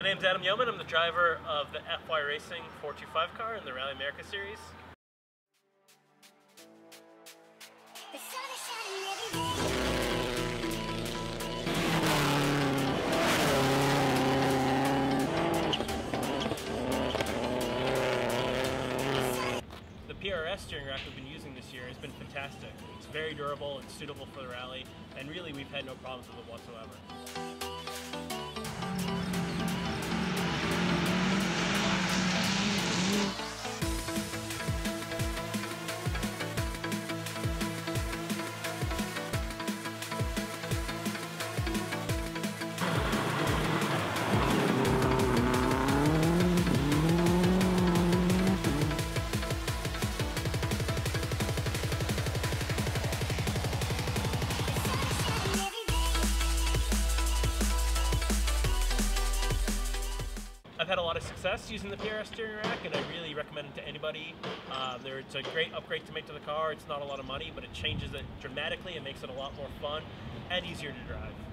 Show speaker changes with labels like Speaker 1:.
Speaker 1: My name's Adam Yeoman. I'm the driver of the FY Racing 425 car in the Rally America Series. The PRS steering rack we've been using this year has been fantastic. It's very durable and suitable for the rally, and really we've had no problems with it whatsoever. I've had a lot of success using the PRS steering rack, and I really recommend it to anybody. It's a great upgrade to make to the car. It's not a lot of money, but it changes it dramatically and makes it a lot more fun and easier to drive.